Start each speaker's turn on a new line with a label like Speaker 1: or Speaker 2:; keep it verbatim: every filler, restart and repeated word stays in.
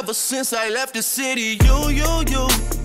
Speaker 1: ever since I left the city. You, you, you